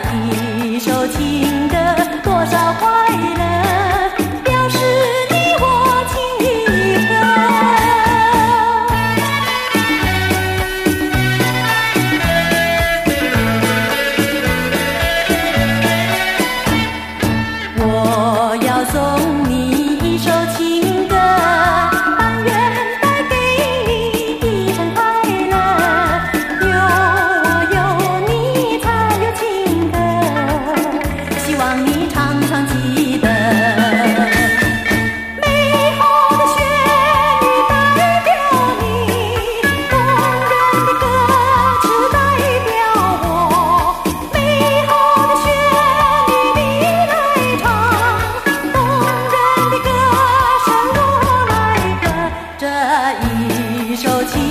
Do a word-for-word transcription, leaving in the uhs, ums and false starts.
一首情歌多少快乐，表示你我情意合。我要送你一首情歌，但愿带给你一程快乐。有我有你才有情歌，希望你常常记得。美好的旋律代表你，动人的歌词代表我。美好的旋律你来唱，动人的歌声我来和。这一首情